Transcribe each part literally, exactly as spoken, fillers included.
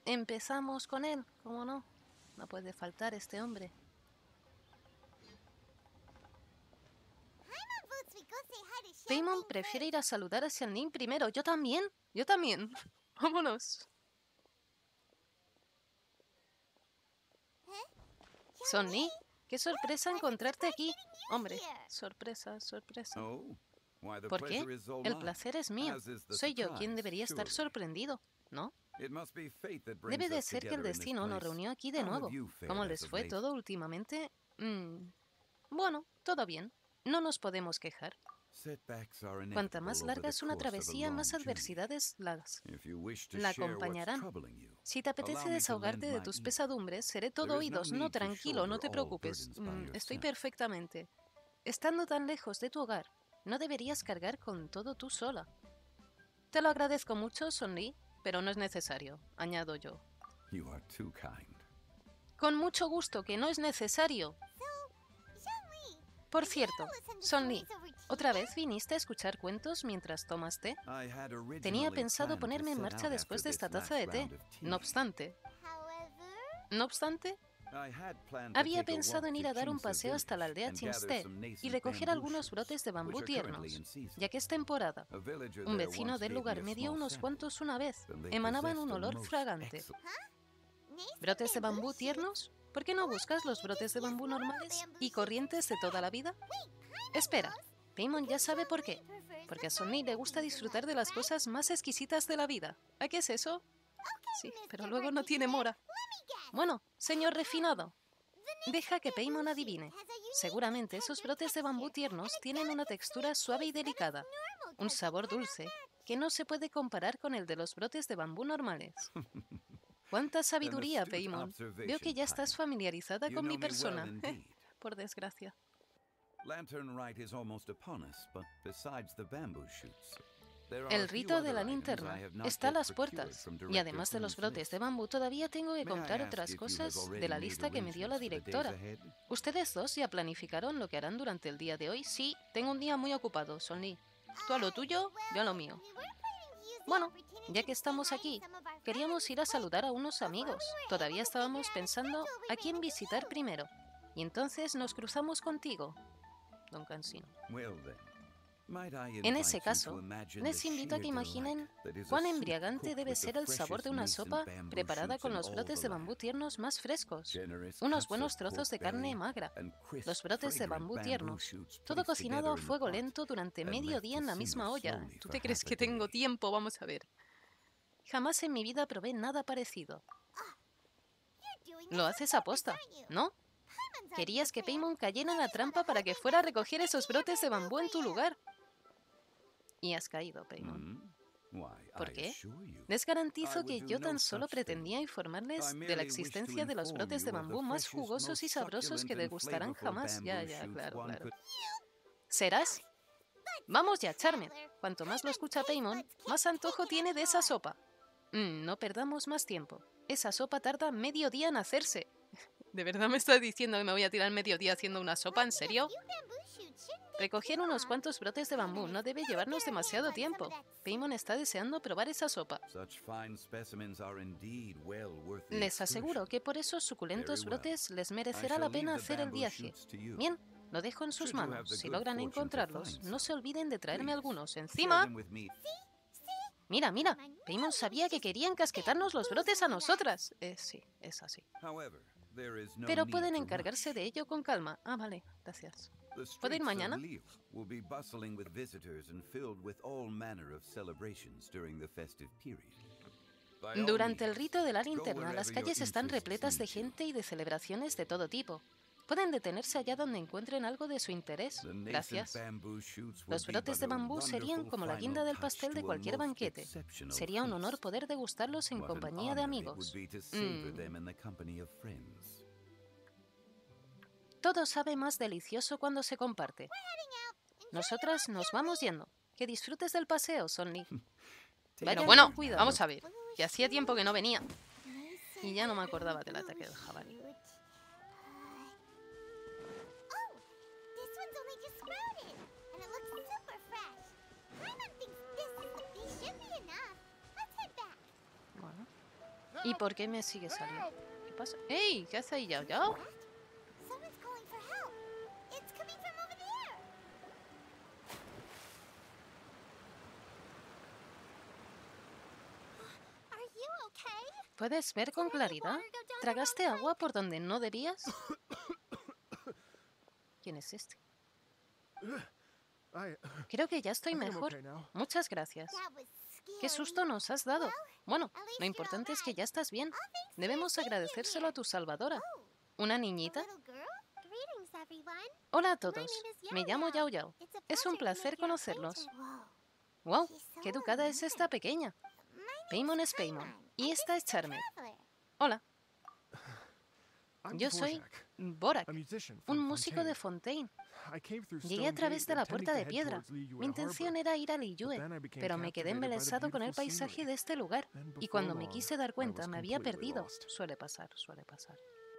Empezamos con él, ¿cómo no? No puede faltar este hombre. Paimon prefiere ir a saludar a Xianling primero. Yo también, yo también. Vámonos. Sonny, qué sorpresa encontrarte aquí. Hombre, sorpresa, sorpresa. ¿Por qué? El placer es mío. Soy yo quien debería estar sorprendido, ¿no? Debe de ser que el destino nos reunió aquí de nuevo. ¿Cómo les fue todo últimamente? Mm, bueno, todo bien. No nos podemos quejar. Cuanta más larga es una travesía, más adversidades las la acompañarán. Si te apetece desahogarte de tus pesadumbres, seré todo oídos. No, tranquilo, no te preocupes. Mm, estoy perfectamente. Estando tan lejos de tu hogar, no deberías cargar con todo tú sola. Te lo agradezco mucho, Sonli, pero no es necesario, añado yo. Con mucho gusto, que no es necesario. Por cierto, Sonli, ¿otra vez viniste a escuchar cuentos mientras tomas té? Tenía pensado ponerme en marcha después de esta taza de té. No obstante... No obstante, había pensado en ir a dar un paseo hasta la aldea Chinste y recoger algunos brotes de bambú tiernos, ya que es temporada. Un vecino del lugar me dio unos cuantos una vez. Emanaban un olor fragante. ¿Brotes de bambú tiernos? ¿Por qué no buscas los brotes de bambú normales y corrientes de toda la vida? Espera, Paimon ya sabe por qué. Porque a Sonny le gusta disfrutar de las cosas más exquisitas de la vida. ¿A qué es eso? Sí, pero luego no tiene mora. Bueno, señor refinado, deja que Paimon adivine. Seguramente esos brotes de bambú tiernos tienen una textura suave y delicada, un sabor dulce, que no se puede comparar con el de los brotes de bambú normales. ¡Cuánta sabiduría, Paimon! Veo que ya estás familiarizada con mi persona, por desgracia. El rito de la linterna está a las puertas, y además de los brotes de bambú todavía tengo que comprar otras cosas de la lista que me dio la directora. ¿Ustedes dos ya planificaron lo que harán durante el día de hoy? Sí, tengo un día muy ocupado, Sonny. Tú a lo tuyo, yo a lo mío. Bueno, ya que estamos aquí, queríamos ir a saludar a unos amigos. Todavía estábamos pensando a quién visitar primero, y entonces nos cruzamos contigo, don Cansino. En ese caso, les invito a que imaginen cuán embriagante debe ser el sabor de una sopa preparada con los brotes de bambú tiernos más frescos, unos buenos trozos de carne magra, los brotes de bambú tiernos, todo cocinado a fuego lento durante medio día en la misma olla. ¿Tú te crees que tengo tiempo? Vamos a ver. Jamás en mi vida probé nada parecido. Lo haces aposta, ¿no? Querías que Paimon cayera en la trampa para que fuera a recoger esos brotes de bambú en tu lugar. Y has caído, Paimon. ¿Por qué? Les garantizo que yo tan solo pretendía informarles de la existencia de los brotes de bambú más jugosos y sabrosos que degustarán jamás. Ya, ya, claro, claro. ¿Serás? Vamos ya, Charmer. Cuanto más lo escucha Paimon, más antojo tiene de esa sopa. Mm, no perdamos más tiempo. Esa sopa tarda medio día en hacerse. ¿De verdad me estás diciendo que me voy a tirar medio día haciendo una sopa? ¿En serio? Recoger unos cuantos brotes de bambú no debe llevarnos demasiado tiempo. Paimon está deseando probar esa sopa. Les aseguro que por esos suculentos brotes les merecerá la pena hacer el viaje. Bien, lo dejo en sus manos. Si logran encontrarlos, no se olviden de traerme algunos. ¡Encima! Mira, mira, Paimon sabía que querían casquetarnos los brotes a nosotras. Eh, sí, es así. Pero pueden encargarse de ello con calma. Ah, vale, gracias. ¿Puedo ir mañana? Durante el rito de la linterna, las calles están repletas de gente y de celebraciones de todo tipo. Pueden detenerse allá donde encuentren algo de su interés. Gracias. Los brotes de bambú serían como la guinda del pastel de cualquier banquete. Sería un honor poder degustarlos en compañía de amigos. Mm. Todo sabe más delicioso cuando se comparte. Nosotras nos vamos yendo. Que disfrutes del paseo, Sonny. Bueno, bueno, vamos a ver. Que hacía tiempo que no venía. Y ya no me acordaba del ataque del jabalí. Bueno. ¿Y por qué me sigue saliendo? ¿Qué pasa? ¡Ey! ¿Qué hace ahí, Yao Yao? ¿Puedes ver con claridad? ¿Tragaste agua por donde no debías? ¿Quién es este? Creo que ya estoy mejor. Muchas gracias. ¿Qué susto nos has dado? Bueno, lo importante es que ya estás bien. Debemos agradecérselo a tu salvadora. ¿Una niñita? Hola a todos. Me llamo Yao Yao. Es un placer conocerlos. ¡Wow! ¡Qué educada es esta pequeña! Paimon es Paimon. Y esta es Charmed. Hola. Yo soy Borak, un músico de Fontaine. Llegué a través de la puerta de piedra. Mi intención era ir a Liyue, pero me quedé embelesado con el paisaje de este lugar. Y cuando me quise dar cuenta, me había perdido. Suele pasar, suele pasar.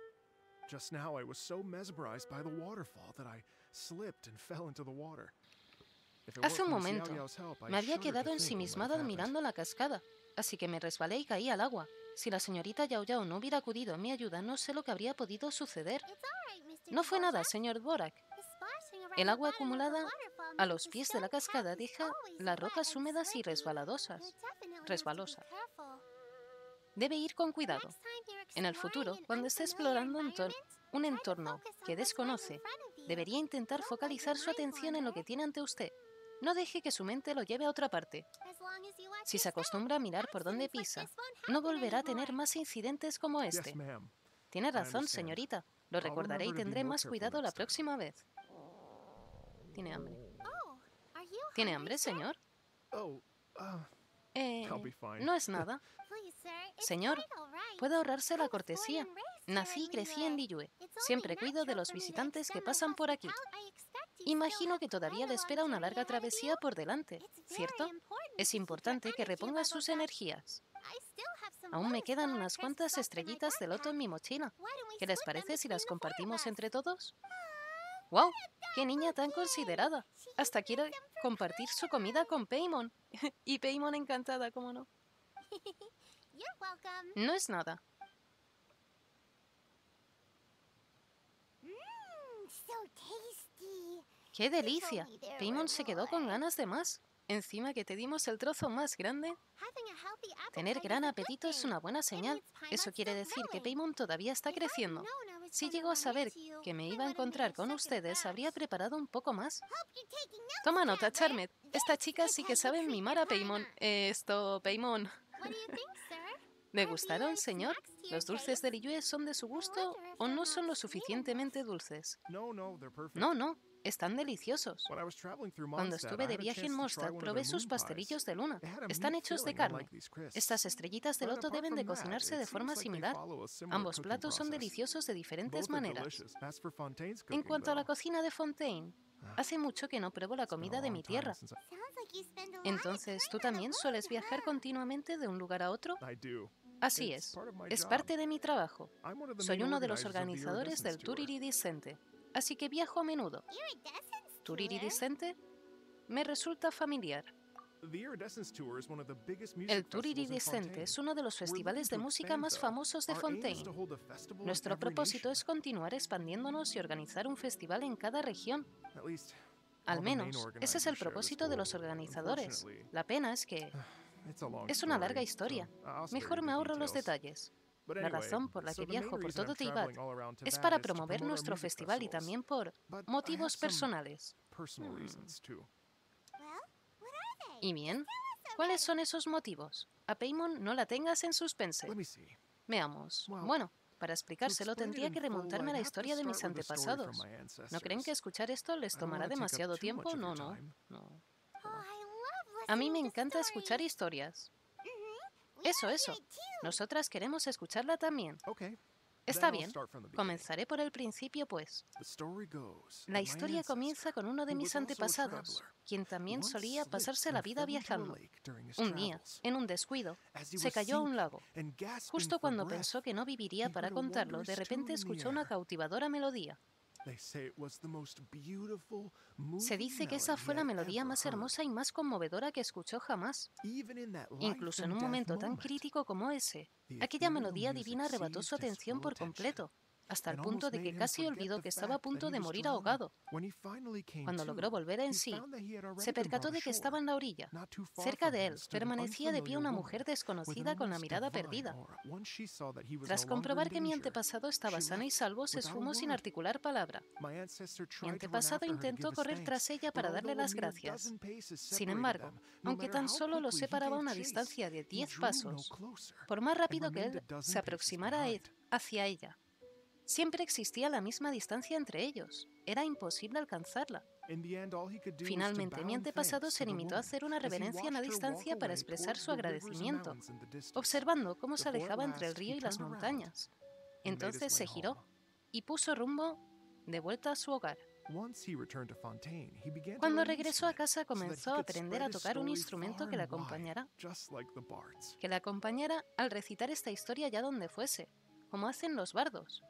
Hace un momento, me había quedado ensimismado admirando la cascada, así que me resbalé y caí al agua. Si la señorita Yao Yao no hubiera acudido en mi ayuda, no sé lo que habría podido suceder. No fue nada, señor Borak. El agua acumulada a los pies de la cascada deja las rocas húmedas y resbaladosas. Resbalosas. Debe ir con cuidado. En el futuro, cuando esté explorando un, un entorno que desconoce, debería intentar focalizar su atención en lo que tiene ante usted. No deje que su mente lo lleve a otra parte. Si se acostumbra a mirar por donde pisa, no volverá a tener más incidentes como este. Tiene razón, señorita. Lo recordaré y tendré más cuidado la próxima vez. Tiene hambre. ¿Tiene hambre, señor? Eh, no es nada. Señor, puede ahorrarse la cortesía. Nací y crecí en Liyue. Siempre cuido de los visitantes que pasan por aquí. Imagino que todavía le espera una larga travesía por delante, ¿cierto? Es importante que reponga sus energías. Aún me quedan unas cuantas estrellitas de loto en mi mochila. ¿Qué les parece si las compartimos entre todos? ¡Wow! ¡Qué niña tan considerada! Hasta quiere compartir su comida con Paimon. Y Paimon encantada, ¿cómo no? No es nada. ¡Qué delicia! Paimon se quedó con ganas de más. Encima que te dimos el trozo más grande. Tener gran apetito es una buena señal. Eso quiere decir que Paimon todavía está creciendo. Si llegó a saber que me iba a encontrar con ustedes, habría preparado un poco más. Toma nota, Charmed. Esta chica sí que sabe mimar a Paimon. Eh, esto, Paimon. ¿Le gustaron, señor? ¿Los dulces de Liyue son de su gusto o no son lo suficientemente dulces? No, no. Están deliciosos. Cuando estuve de viaje en Mondstadt, probé sus pastelillos de luna. Están hechos de carne. Estas estrellitas de loto deben de cocinarse de forma similar. Ambos platos son deliciosos de diferentes maneras. En cuanto a la cocina de Fontaine, hace mucho que no pruebo la comida de mi tierra. Entonces, ¿tú también sueles viajar continuamente de un lugar a otro? Así es. Es parte de mi trabajo. Soy uno de los organizadores del Tour Iridescente. Así que viajo a menudo. ¿Tour Iridescente? Me resulta familiar. El Tour Iridescente es uno de los festivales de música más famosos de Fontaine. Nuestro propósito es continuar expandiéndonos y organizar un festival en cada región. Al menos, ese es el propósito de los organizadores. La pena es que es una larga historia. Mejor me ahorro los detalles. La razón por la que viajo por todo Teyvat es para promover nuestro festival y también por motivos personales. ¿Y bien? ¿Cuáles son esos motivos? A Paimon no la tengas en suspense. Veamos. Bueno, para explicárselo tendría que remontarme a la historia de mis antepasados. ¿No creen que escuchar esto les tomará demasiado tiempo? No, no, no. A mí me encanta escuchar historias. Eso, eso. Nosotras queremos escucharla también. Está bien. Comenzaré por el principio, pues. La historia comienza con uno de mis antepasados, quien también solía pasarse la vida viajando. Un día, en un descuido, se cayó a un lago. Justo cuando pensó que no viviría para contarlo, de repente escuchó una cautivadora melodía. Se dice que esa fue la melodía más hermosa y más conmovedora que escuchó jamás. Incluso en un momento tan crítico como ese, aquella melodía divina arrebató su atención por completo, hasta el punto de que casi olvidó que estaba a punto de morir ahogado. Cuando logró volver en sí, se percató de que estaba en la orilla. Cerca de él permanecía de pie una mujer desconocida con la mirada perdida. Tras comprobar que mi antepasado estaba sano y salvo, se esfumó sin articular palabra. Mi antepasado intentó correr tras ella para darle las gracias. Sin embargo, aunque tan solo lo separaba una distancia de diez pasos, por más rápido que él se aproximara hacia ella, siempre existía la misma distancia entre ellos. Era imposible alcanzarla. Finalmente, mi antepasado se limitó a hacer una reverencia en la distancia para expresar su agradecimiento, observando cómo se alejaba entre el río y las montañas. Entonces se giró y puso rumbo de vuelta a su hogar. Cuando regresó a casa, comenzó a aprender a tocar un instrumento que le acompañara, que le acompañara al recitar esta historia allá donde fuese, como hacen los bardos.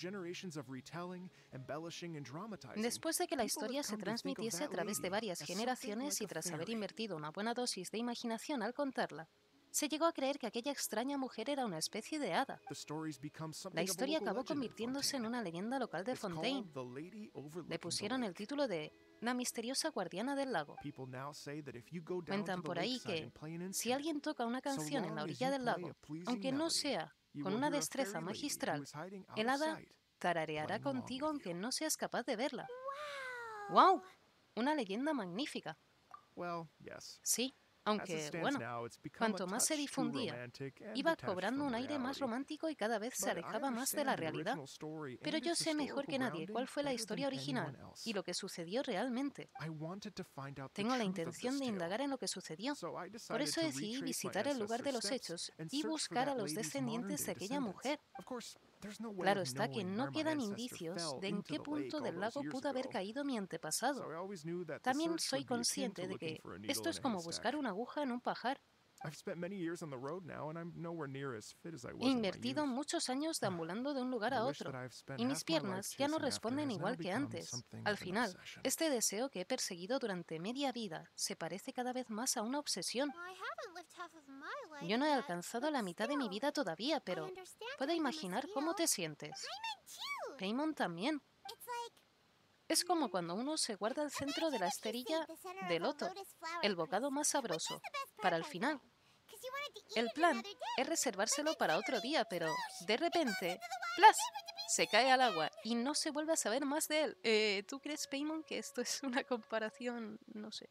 Después de que la historia se transmitiese a través de varias generaciones y tras haber invertido una buena dosis de imaginación al contarla, se llegó a creer que aquella extraña mujer era una especie de hada. La historia acabó convirtiéndose en una leyenda local de Fontaine. Le pusieron el título de La misteriosa guardiana del lago. Cuentan por ahí que, si alguien toca una canción en la orilla del lago, aunque no sea con una destreza magistral, el hada tarareará contigo aunque no seas capaz de verla. ¡Wow! Una leyenda magnífica. Sí. Aunque, bueno, cuanto más se difundía, iba cobrando un aire más romántico y cada vez se alejaba más de la realidad. Pero yo sé mejor que nadie cuál fue la historia original y lo que sucedió realmente. Tengo la intención de indagar en lo que sucedió. Por eso decidí visitar el lugar de los hechos y buscar a los descendientes de aquella mujer. Claro está que no quedan indicios de en qué punto del lago pudo haber caído mi antepasado. También soy consciente de que esto es como buscar una aguja en un pajar. He invertido muchos años deambulando de un lugar a otro, y mis piernas ya no responden igual que antes. Al final, este deseo que he perseguido durante media vida se parece cada vez más a una obsesión. Yo no he alcanzado la mitad de mi vida todavía, pero puedo imaginar cómo te sientes. Paimon también. Es como cuando uno se guarda el centro de la esterilla de loto, el bocado más sabroso, para el final. El plan es reservárselo para otro día, pero de repente, ¡plas!, se cae al agua y no se vuelve a saber más de él. Eh, ¿Tú crees, Paimon, que esto es una comparación? No sé.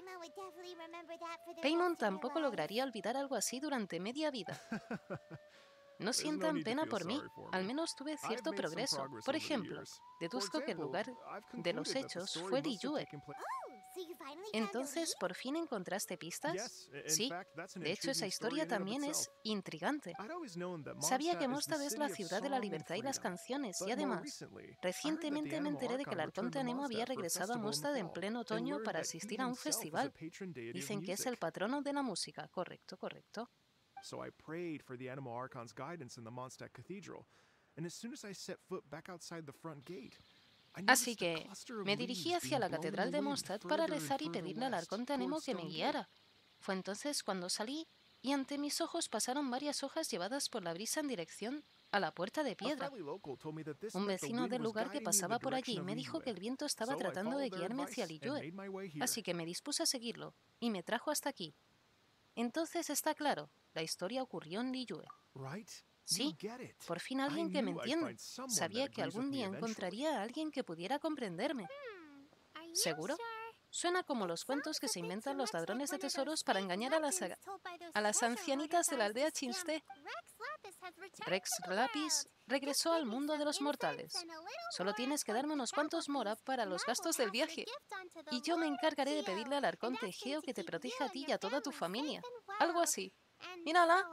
Paimon tampoco lograría olvidar algo así durante media vida. No sientan pena por mí, al menos tuve cierto progreso. Por ejemplo, deduzco que el lugar de los hechos fue Liyue. Entonces, ¿por fin encontraste pistas? Sí, de hecho esa historia también es intrigante. Sabía que Mondstadt es la ciudad de la libertad y las canciones, y además, recientemente me enteré de que el Arconte Anemo había regresado a Mondstadt en pleno otoño para asistir a un festival. Dicen que es el patrono de la música. Correcto, correcto. So I prayed for the Anemo Archon's guidance in the Mondstadt Cathedral, and as soon as I set foot back outside the front gate, Así que me dirigí hacia la catedral de Mondstadt para rezar y pedirle al Arconte Anemo que me guiara. Fue entonces cuando salí y ante mis ojos pasaron varias hojas llevadas por la brisa en dirección a la puerta de piedra. Un vecino del lugar que pasaba por allí me dijo que el viento estaba tratando de guiarme hacia Liyue, así que me dispuse a seguirlo y me trajo hasta aquí. Entonces está claro, la historia ocurrió en Liyue. Sí, por fin alguien que me entiende. Sabía que algún día encontraría a alguien que pudiera comprenderme. ¿Seguro? Suena como los cuentos que se inventan los ladrones de tesoros para engañar a las, a las ancianitas de la aldea Chinste. Rex Lapis regresó al mundo de los mortales. Solo tienes que darme unos cuantos mora para los gastos del viaje. Y yo me encargaré de pedirle al Arconte Geo que te proteja a ti y a toda tu familia. Algo así. ¡Mírala!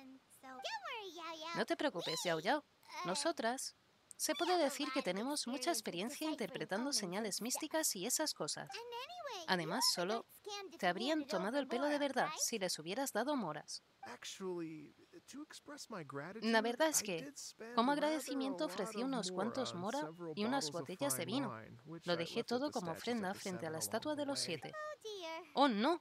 No te preocupes, Yao Yao. Nosotras, se puede decir que tenemos mucha experiencia interpretando señales místicas y esas cosas. Además, solo te habrían tomado el pelo de verdad si les hubieras dado moras. La verdad es que, como agradecimiento, ofrecí unos cuantos mora y unas botellas de vino. Lo dejé todo como ofrenda frente a la estatua de los siete. ¡Oh, no!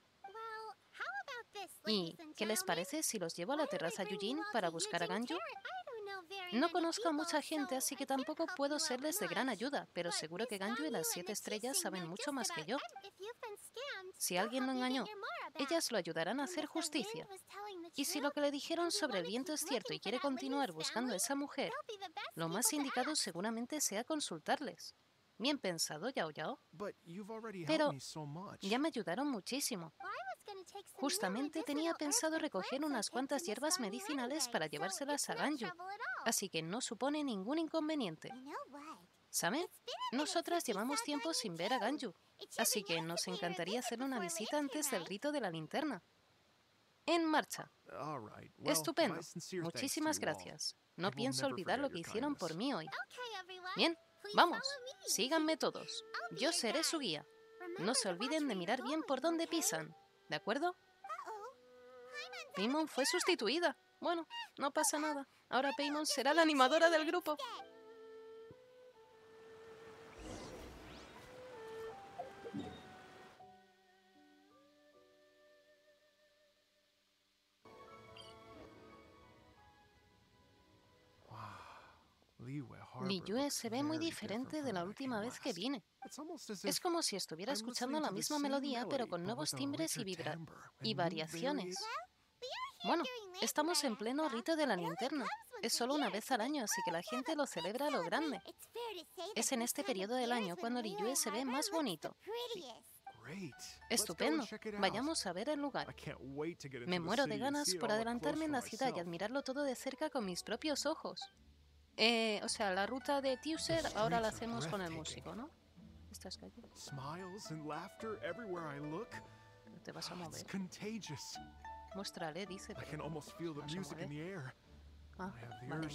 ¿Y qué les parece si los llevo a la terraza Yujin para buscar a Ganyu? No conozco a mucha gente, así que tampoco puedo serles de gran ayuda, pero seguro que Ganyu y las siete estrellas saben mucho más que yo. Si alguien lo engañó, ellas lo ayudarán a hacer justicia. Y si lo que le dijeron sobre el viento es cierto y quiere continuar buscando a esa mujer, lo más indicado seguramente sea consultarles. Bien pensado, Yao Yao. Pero ya me ayudaron muchísimo. Justamente tenía pensado recoger unas cuantas hierbas medicinales para llevárselas a Ganyu, así que no supone ningún inconveniente. ¿Saben? Nosotras llevamos tiempo sin ver a Ganyu, así que nos encantaría hacerle una visita antes del rito de la linterna. En marcha. Estupendo. Muchísimas gracias. No pienso olvidar lo que hicieron por mí hoy. Bien, vamos. Síganme todos. Yo seré su guía. No se olviden de mirar bien por dónde pisan. ¿De acuerdo? Paimon fue sustituida. Bueno, no pasa nada. Ahora Paimon será la animadora del grupo. Liyue se ve muy diferente de la última vez que vine. Es como si estuviera escuchando la misma melodía, pero con nuevos timbres y, vibra y variaciones. Bueno, estamos en pleno rito de la linterna. Es solo una vez al año, así que la gente lo celebra a lo grande. Es en este periodo del año cuando Liyue se ve más bonito. Estupendo. Vayamos a ver el lugar. Me muero de ganas por adelantarme en la ciudad y admirarlo todo de cerca con mis propios ojos. Eh, o sea, la ruta de Teucer ahora la hacemos con el músico, ¿no? Estas calles. No te vas a mover. Muéstrale, dice. Pero no vas a mover. Ah, vale.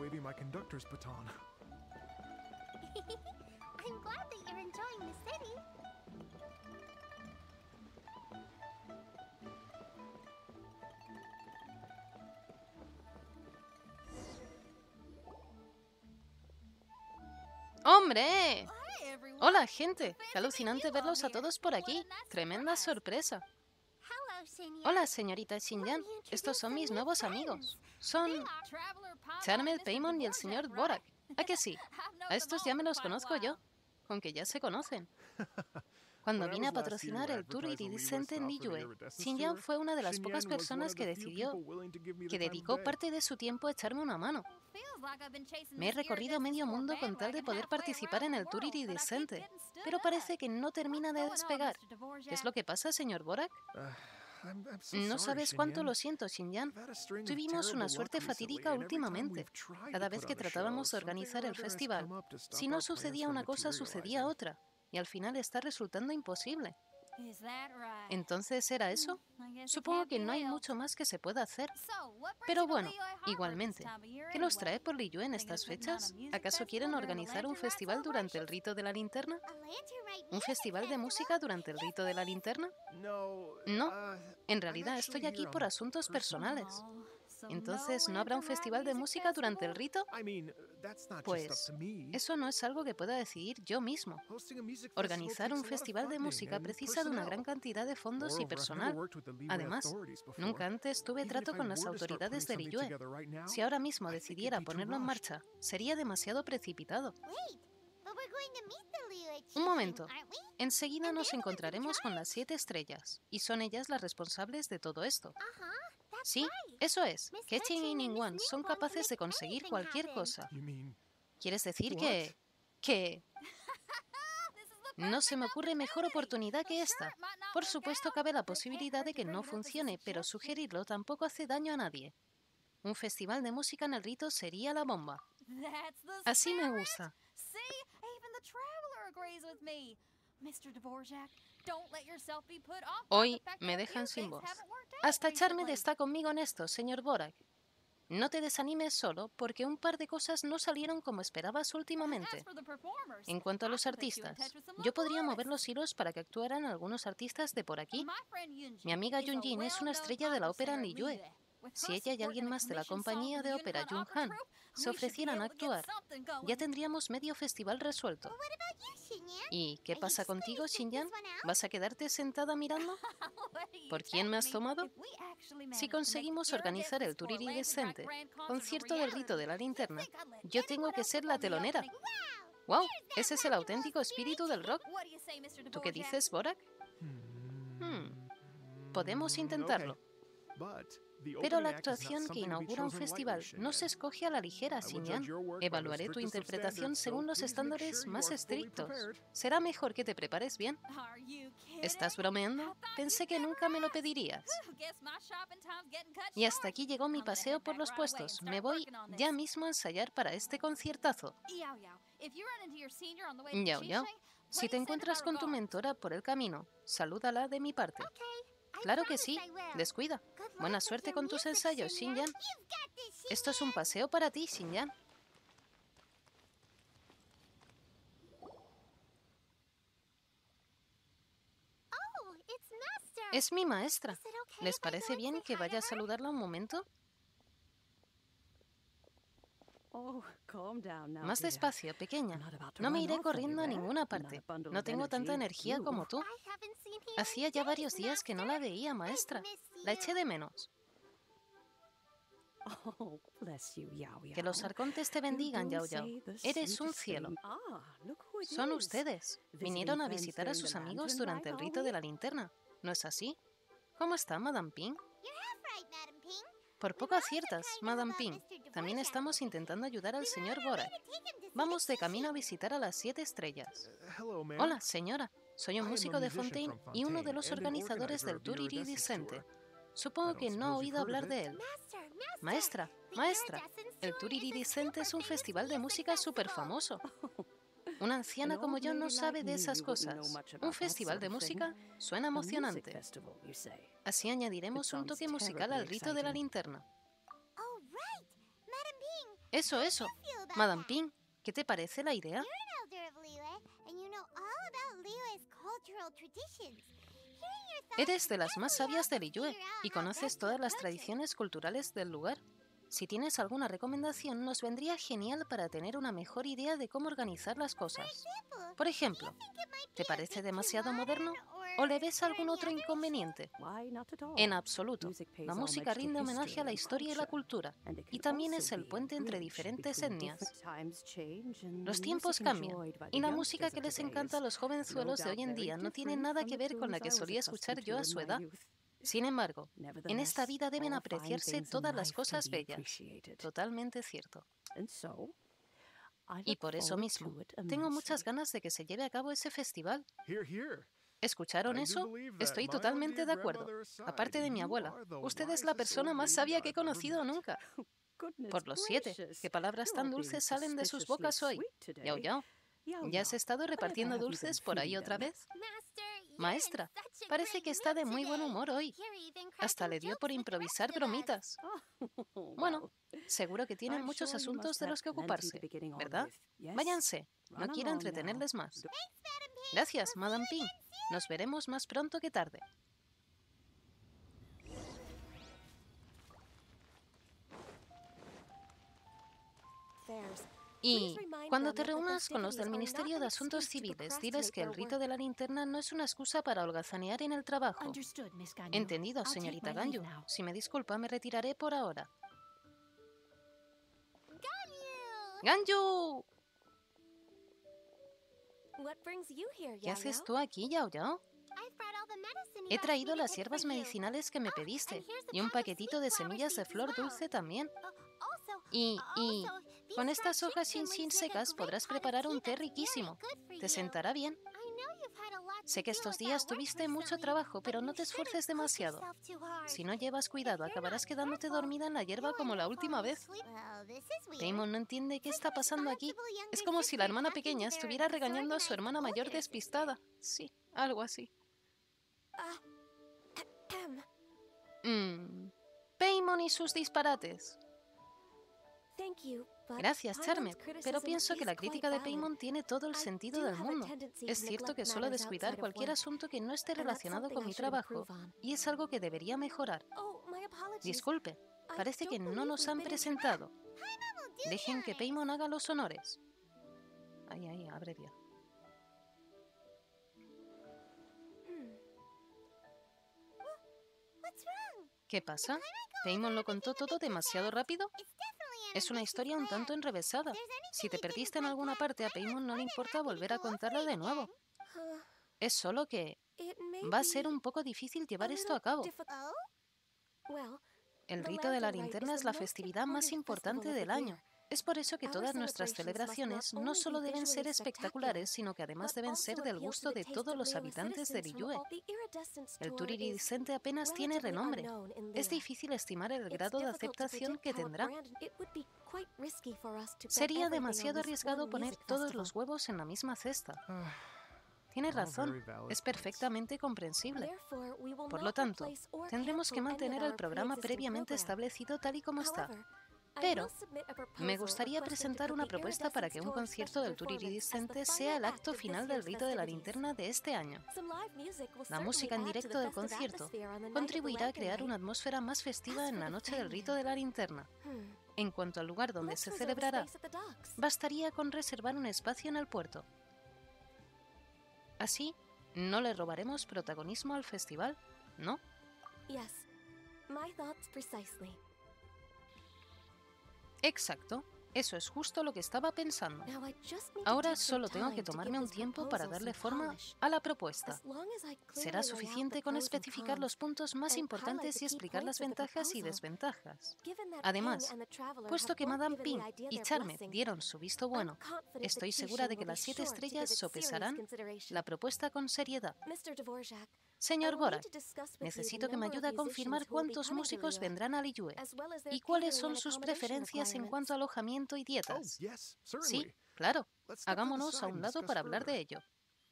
¡Hombre! Hola, gente. Qué alucinante verlos a todos por aquí. Tremenda sorpresa. Hola, señorita Xinyan. Estos son mis nuevos amigos. Son Charmel, Paimon y el señor Borak. ¿A que sí? A estos ya me los conozco yo. Aunque ya se conocen. Cuando vine a patrocinar el tour iridiscente en Liyue, Xinyan fue una de las pocas personas que decidió, que dedicó parte de su tiempo a echarme una mano. Me he recorrido medio mundo con tal de poder participar en el tour iridiscente, pero parece que no termina de despegar. ¿Qué es lo que pasa, señor Borak? No sabes cuánto lo siento, Xinyan. Tuvimos una suerte fatídica últimamente. Cada vez que tratábamos de organizar el festival, si no sucedía una cosa, sucedía otra. Y al final está resultando imposible. ¿Entonces era eso? Supongo que no hay mucho más que se pueda hacer. Pero bueno, igualmente, ¿qué los trae por Liyue en estas fechas? ¿Acaso quieren organizar un festival durante el rito de la linterna? ¿Un festival de música durante el rito de la linterna? No, en realidad estoy aquí por asuntos personales. ¿Entonces no habrá un festival de música durante el rito? Pues eso no es algo que pueda decidir yo mismo. Organizar un festival de música precisa de una gran cantidad de fondos y personal. Además, nunca antes tuve trato con las autoridades de Liyue. Si ahora mismo decidiera ponerlo en marcha, sería demasiado precipitado. Un momento. Enseguida nos encontraremos con las siete estrellas, y son ellas las responsables de todo esto. Sí, eso es. Keqing y Ningguang son capaces de conseguir cualquier cosa. ¿Quieres decir que... que... No se me ocurre mejor oportunidad que esta. Por supuesto, cabe la posibilidad de que no funcione, pero sugerirlo tampoco hace daño a nadie. Un festival de música en el rito sería la bomba. Así me gusta. Hoy me dejan sin voz. Hasta Charmel está conmigo en esto, señor Borak. No te desanimes solo, porque un par de cosas no salieron como esperabas últimamente. En cuanto a los artistas, yo podría mover los hilos para que actuaran algunos artistas de por aquí. Mi amiga Yunjin es una estrella de la ópera en Liyue. Si ella y alguien más de la compañía de ópera Junhan se ofrecieran a actuar, ya tendríamos medio festival resuelto. ¿Y qué pasa contigo, Xinyan? ¿Vas a quedarte sentada mirando? ¿Por quién me has tomado? Si conseguimos organizar el tour iridescente, concierto del rito de la linterna, yo tengo que ser la telonera. ¡Wow! Ese es el auténtico espíritu del rock. ¿Tú qué dices, Borak? Hmm. Podemos intentarlo. Pero la actuación que inaugura un festival no se escoge a la ligera, Xinyan. Evaluaré tu interpretación según los estándares más estrictos. Será mejor que te prepares bien. ¿Estás bromeando? Pensé que nunca me lo pedirías. Y hasta aquí llegó mi paseo por los puestos. Me voy ya mismo a ensayar para este conciertazo. Yao Yao, si te encuentras con tu mentora por el camino, salúdala de mi parte. Claro que sí. Descuida. Buena suerte con tus ensayos, Xinyan. Esto es un paseo para ti, Xinyan. Es mi maestra. ¿Les parece bien que vaya a saludarla un momento? Más despacio, pequeña. No me iré corriendo a ninguna parte. No tengo tanta energía como tú. Hacía ya varios días que no la veía, maestra. La eché de menos. Que los arcontes te bendigan, Yao Yao. Eres un cielo. Son ustedes. Vinieron a visitar a sus amigos durante el rito de la linterna. ¿No es así? ¿Cómo está, Madame Ping? Por poco aciertas, Madame Ping. También estamos intentando ayudar al señor Borak. Vamos de camino a visitar a las siete estrellas. Hola, señora. Soy un músico de Fontaine y uno de los organizadores del Tour Iridescente. Supongo que no ha oído hablar de él. Maestra, maestra, el Tour Iridescente es un festival de música súper famoso. Una anciana como yo no sabe de esas cosas. Un festival de música suena emocionante. Así añadiremos un toque musical al rito de la linterna. Eso, eso. Madame Ping, ¿qué te parece la idea? Eres de las más sabias de Liyue y conoces todas las tradiciones culturales del lugar. Si tienes alguna recomendación, nos vendría genial para tener una mejor idea de cómo organizar las cosas. Por ejemplo, ¿te parece demasiado moderno o le ves algún otro inconveniente? En absoluto. La música rinde homenaje a la historia y la cultura, y también es el puente entre diferentes etnias. Los tiempos cambian, y la música que les encanta a los jovenzuelos de hoy en día no tiene nada que ver con la que solía escuchar yo a su edad. Sin embargo, en esta vida deben apreciarse todas las cosas bellas. Totalmente cierto. Y por eso mismo, tengo muchas ganas de que se lleve a cabo ese festival. ¿Escucharon eso? Estoy totalmente de acuerdo. Aparte de mi abuela, usted es la persona más sabia que he conocido nunca. Por los siete, ¿qué palabras tan dulces salen de sus bocas hoy? Yao Yao, ¿ya has estado repartiendo dulces por ahí otra vez? Maestra, parece que está de muy buen humor hoy. Hasta le dio por improvisar bromitas. Bueno, seguro que tienen muchos asuntos de los que ocuparse, ¿verdad? Váyanse, no quiero entretenerles más. Gracias, Madame Ping. Nos veremos más pronto que tarde. Y cuando te reúnas con los del Ministerio de Asuntos Civiles, diles que el rito de la linterna no es una excusa para holgazanear en el trabajo. Entendido, señorita Ganyu. Si me disculpa, me retiraré por ahora. ¡Ganyu! ¿Qué haces tú aquí, Yao Yao? He traído las hierbas medicinales que me pediste y un paquetito de semillas de flor dulce también. Y, y, con estas hojas sin sin secas podrás preparar un té riquísimo. Te sentará bien. Sé que estos días tuviste mucho trabajo, pero no te esfuerces demasiado. Si no llevas cuidado, acabarás quedándote dormida en la hierba como la última vez. Paimon no entiende qué está pasando aquí. Es como si la hermana pequeña estuviera regañando a su hermana mayor despistada. Sí, algo así. Mm. Paimon y sus disparates. Gracias, Charmed, pero pienso que la crítica de Paimon tiene todo el sentido del mundo. Es cierto que suelo descuidar cualquier asunto que no esté relacionado con mi trabajo, y es algo que debería mejorar. Disculpe, Parece que no nos han presentado. Dejen que Paimon haga los honores. Ahí, ahí, abre bien. ¿Qué pasa? ¿Paimon lo contó todo demasiado rápido? Es una historia un tanto enrevesada. Si te perdiste en alguna parte, a Paimon no le importa volver a contarla de nuevo. Es solo que va a ser un poco difícil llevar esto a cabo. El rito de la linterna es la festividad más importante del año. Es por eso que todas nuestras celebraciones no solo deben ser espectaculares, sino que además deben ser del gusto de todos los habitantes de Liyue. El tour iridiscente apenas tiene renombre. Es difícil estimar el grado de aceptación que tendrá. Sería demasiado arriesgado poner todos los huevos en la misma cesta. Tiene razón, es perfectamente comprensible. Por lo tanto, tendremos que mantener el programa previamente establecido tal y como está. Pero me gustaría presentar una propuesta para que un concierto del tour iridiscente sea el acto final del rito de la linterna de este año. La música en directo del concierto contribuirá a crear una atmósfera más festiva en la noche del rito de la linterna. En cuanto al lugar donde se celebrará, bastaría con reservar un espacio en el puerto. Así, no le robaremos protagonismo al festival, ¿no? Exacto, eso es justo lo que estaba pensando. Ahora solo tengo que tomarme un tiempo para darle forma a la propuesta. Será suficiente con especificar los puntos más importantes y explicar las ventajas y desventajas. Además, puesto que Madame Pink y Charmed dieron su visto bueno, estoy segura de que las siete estrellas sopesarán la propuesta con seriedad. Señor Borak, necesito que me ayude a confirmar cuántos músicos vendrán a Liyue y cuáles son sus preferencias en cuanto a alojamiento y dietas. Sí, claro. Hagámonos a un lado para hablar de ello.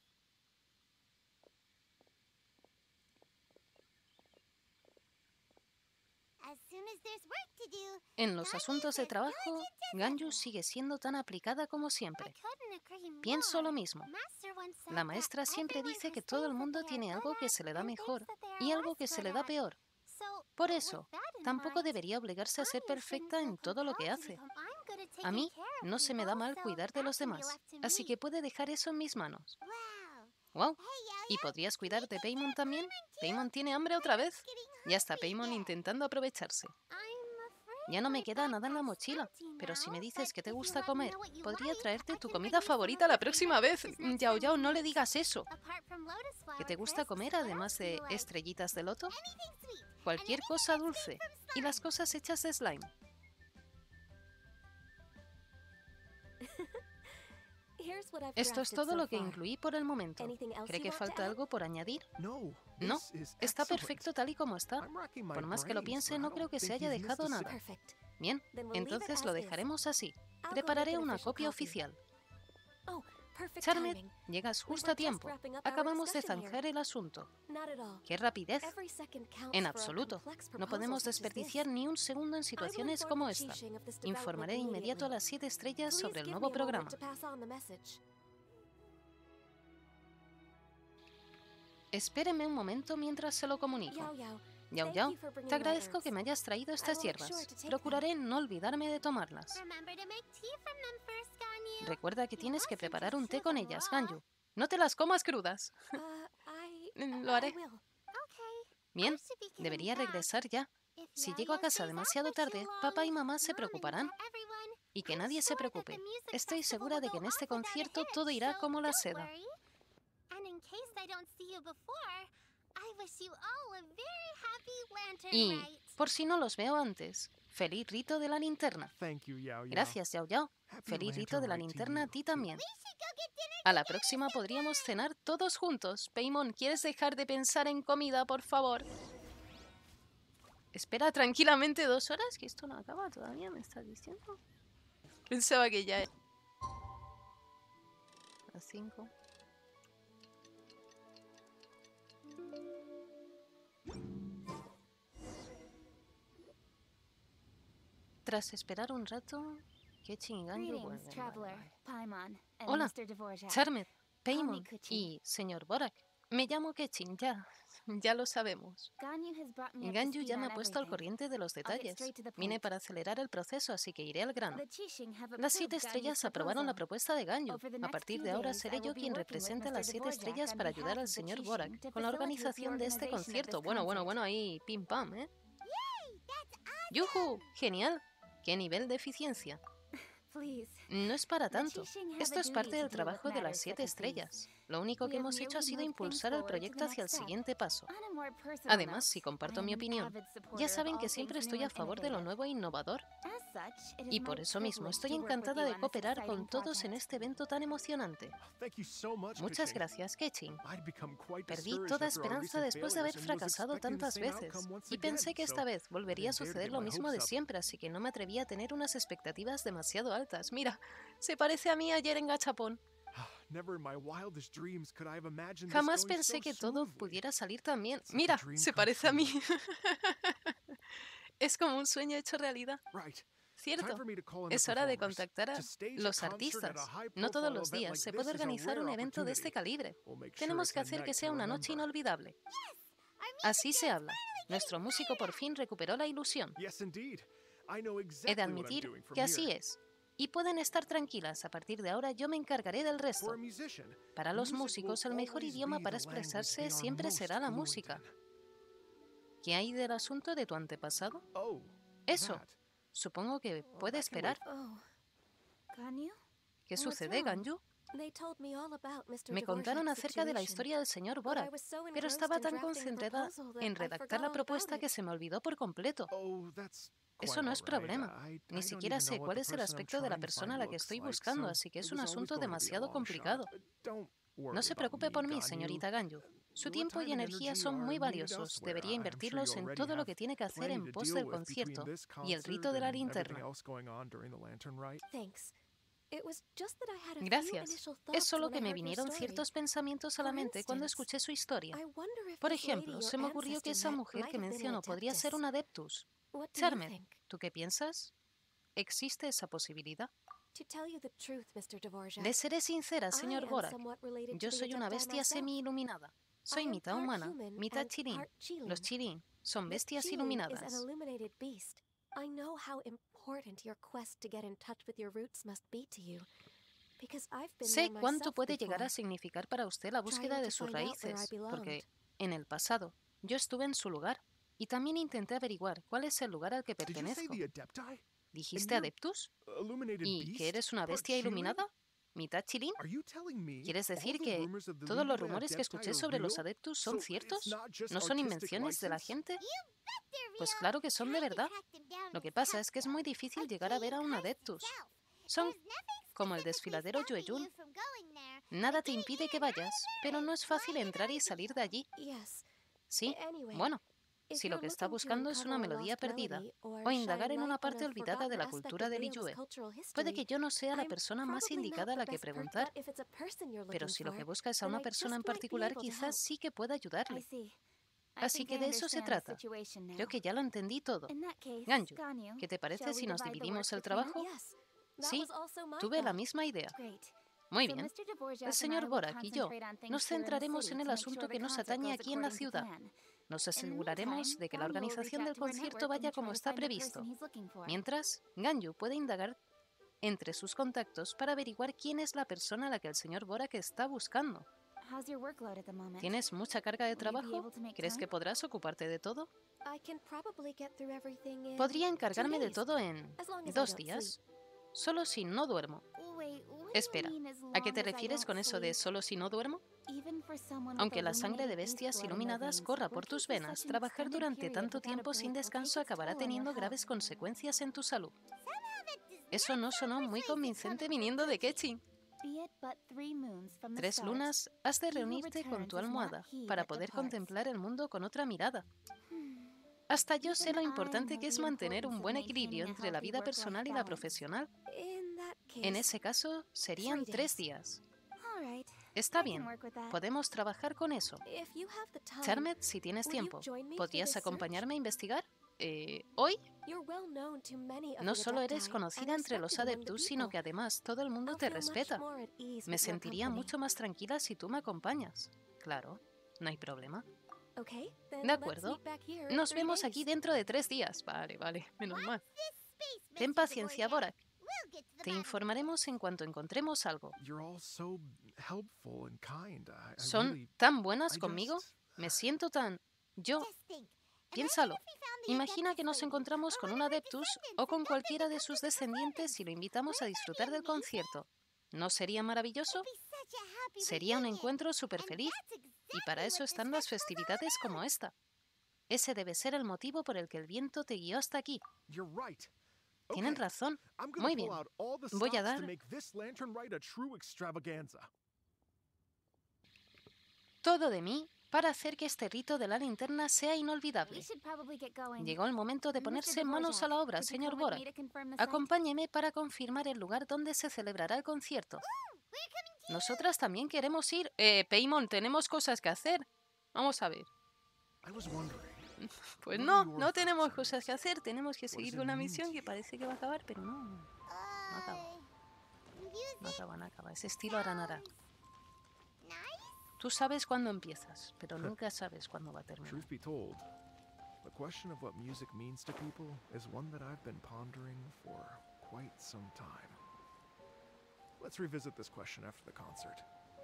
En los asuntos de trabajo, Ganyu sigue siendo tan aplicada como siempre. Pienso lo mismo. La maestra siempre dice que todo el mundo tiene algo que se le da mejor y algo que se le da peor. Por eso, tampoco debería obligarse a ser perfecta en todo lo que hace. A mí no se me da mal cuidar de los demás, así que puede dejar eso en mis manos. ¡Wow! ¿Y podrías cuidar de Paimon también? ¿Paimon tiene hambre otra vez? Ya está Paimon intentando aprovecharse. Ya no me queda nada en la mochila, pero si me dices que te gusta comer, podría traerte tu comida favorita la próxima vez. Yao Yao, no le digas eso. ¿Que te gusta comer además de estrellitas de loto? Cualquier cosa dulce y las cosas hechas de slime. Esto es todo lo que incluí por el momento. ¿Cree que falta algo por añadir? No, está perfecto tal y como está. Por más que lo piense, no creo que se haya dejado nada. Bien, entonces lo dejaremos así. Prepararé una copia oficial. Charmed, llegas justo a tiempo. Acabamos de zanjar el asunto. ¡Qué rapidez! En absoluto. No podemos desperdiciar ni un segundo en situaciones como esta. Informaré de inmediato a las siete estrellas sobre el nuevo programa. Espéreme un momento mientras se lo comunico. Yao Yao, te agradezco que me hayas traído estas hierbas. Procuraré no olvidarme de tomarlas. Recuerda que tienes que preparar un té con ellas, Ganyu. No te las comas crudas. Lo haré. Bien, debería regresar ya. Si llego a casa demasiado tarde, papá y mamá se preocuparán. Y que nadie se preocupe. Estoy segura de que en este concierto todo irá como la seda. Y, por si no los veo antes, feliz rito de la linterna. Gracias, Yao Yao. Feliz rito de la linterna a ti también. A la próxima podríamos cenar todos juntos. Paimon, ¿quieres dejar de pensar en comida, por favor? Espera tranquilamente dos horas, que esto no acaba todavía, ¿me estás diciendo? Pensaba que ya... Las cinco... Tras esperar un rato, Kechi y Ganyu vuelven. Hola, Charmed, Paimon y señor Borak. Me llamo Keqing, ya. Ya lo sabemos. Ganyu ya me ha puesto al corriente de los detalles. Vine para acelerar el proceso, así que iré al grano. Las siete estrellas aprobaron la propuesta de Ganyu. A partir de ahora seré yo quien represente a las siete estrellas para ayudar al señor Borak con la organización de este concierto. Bueno, bueno, bueno, ahí pim pam, ¿eh? ¡Yujú! ¡Genial! ¿Qué nivel de eficiencia? No es para tanto. Esto es parte del trabajo de las siete estrellas. Lo único que hemos hecho ha sido impulsar el proyecto hacia el siguiente paso. Además, si comparto mi opinión, ya saben que siempre estoy a favor de lo nuevo e innovador. Y por eso mismo estoy encantada de cooperar con todos en este evento tan emocionante. Muchas gracias, Keqing. Perdí toda esperanza después de haber fracasado tantas veces. Y pensé que esta vez volvería a suceder lo mismo de siempre, así que no me atreví a tener unas expectativas demasiado altas. Mira, se parece a mí ayer en Gachapon. Jamás pensé que todo pudiera salir tan bien. Mira, se parece a mí. Es como un sueño hecho realidad. Cierto, es hora de contactar a los artistas. No todos los días se puede organizar un evento de este calibre. Tenemos que hacer que sea una noche inolvidable. Así se habla. Nuestro músico por fin recuperó la ilusión. He de admitir que así es. Y pueden estar tranquilas, a partir de ahora yo me encargaré del resto. Para los músicos, el mejor idioma para expresarse siempre será la música. ¿Qué hay del asunto de tu antepasado? Eso. Supongo que puede esperar. ¿Qué sucede, Ganyu? Me contaron acerca de la historia del señor Borak, pero estaba tan concentrada en redactar la propuesta que se me olvidó por completo. Eso no es problema. Ni siquiera sé cuál es el aspecto de la persona a la que estoy buscando, así que es un asunto demasiado complicado. No se preocupe por mí, señorita Ganyu. Su tiempo y energía son muy valiosos. Debería invertirlos en todo lo que tiene que hacer en pos del concierto y el rito de la linterna. Gracias. Es solo que me vinieron ciertos pensamientos a la mente cuando escuché su historia. Por ejemplo, se me ocurrió que esa mujer que mencionó podría ser un adeptus. Charmed, ¿tú qué piensas? ¿Existe esa posibilidad? Le seré sincera, señor Borak. Yo soy una bestia semi-iluminada. Soy mitad humana, mitad chirín. Los chirín son bestias iluminadas. Sé cuánto puede llegar a significar para usted la búsqueda de sus raíces, porque en el pasado yo estuve en su lugar y también intenté averiguar cuál es el lugar al que pertenezco. ¿Dijiste adeptus? ¿Y que eres una bestia iluminada? ¿Mitad chirín? ¿Quieres decir que todos los rumores que escuché sobre los adeptus son ciertos? ¿No son invenciones de la gente? Pues claro que son de verdad. Lo que pasa es que es muy difícil llegar a ver a un adeptus. Son como el desfiladero Yueyun. Nada te impide que vayas, pero no es fácil entrar y salir de allí. Sí, bueno. Si lo que está buscando es una melodía perdida o indagar en una parte olvidada de la cultura de Liyue, puede que yo no sea la persona más indicada a la que preguntar, pero si lo que busca es a una persona en particular, quizás sí que pueda ayudarle. Así que de eso se trata. Creo que ya lo entendí todo. Ganyu, ¿qué te parece si nos dividimos el trabajo? Sí, tuve la misma idea. Muy bien. El señor Borak y yo nos centraremos en el asunto que nos atañe aquí en la ciudad. Nos aseguraremos de que la organización del concierto vaya como está previsto. Mientras, Ganyu puede indagar entre sus contactos para averiguar quién es la persona a la que el señor Borak está buscando. ¿Tienes mucha carga de trabajo? ¿Crees que podrás ocuparte de todo? Podría encargarme de todo en dos días, solo si no duermo. Espera, ¿a qué te refieres con eso de solo si no duermo? Aunque la sangre de bestias iluminadas corra por tus venas, trabajar durante tanto tiempo sin descanso acabará teniendo graves consecuencias en tu salud. Eso no sonó muy convincente viniendo de Keqing. Tres lunas has de reunirte con tu almohada para poder contemplar el mundo con otra mirada. Hasta yo sé lo importante que es mantener un buen equilibrio entre la vida personal y la profesional. En ese caso, serían tres días. Está bien, podemos trabajar con eso. Charmed, si tienes tiempo, ¿podrías acompañarme a investigar? Eh, ¿Hoy? No solo eres conocida entre los adeptus, sino que además todo el mundo te respeta. Me sentiría mucho más tranquila si tú me acompañas. Claro. No hay problema. De acuerdo. Nos vemos aquí dentro de tres días. Vale, vale, menos mal. Ten paciencia, Borak. Te informaremos en cuanto encontremos algo. ¿Son tan buenas conmigo? Me siento tan... Yo... Piénsalo. Imagina que nos encontramos con un Adeptus o con cualquiera de sus descendientes y lo invitamos a disfrutar del concierto. ¿No sería maravilloso? Sería un encuentro súper feliz. Y para eso están las festividades como esta. Ese debe ser el motivo por el que el viento te guió hasta aquí. Tienen razón. Muy bien. Voy a dar todo de mí para hacer que este rito de la linterna sea inolvidable. Llegó el momento de ponerse manos a la obra, señor Borak. Acompáñeme para confirmar el lugar donde se celebrará el concierto. Nosotras también queremos ir. Eh, Paimon, tenemos cosas que hacer. Vamos a ver. Pues no, no tenemos cosas que hacer. Tenemos que seguir con la misión que parece que va a acabar, pero no. No acaba. No acaba, no acaba. Ese estilo Aranara. Tú sabes cuándo empiezas, pero nunca sabes cuándo va a terminar. Truth be told, the question of what music means to people is one that I've been pondering for quite some time. Let's revisit this question after the concert.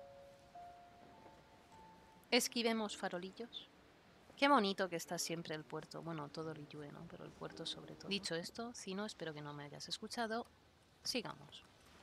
Esquivemos farolillos. Qué bonito que está siempre el puerto. Bueno, todo Liyue, ¿no? Pero el puerto sobre todo. Dicho esto, Cino, espero que no me hayas escuchado. Sigamos.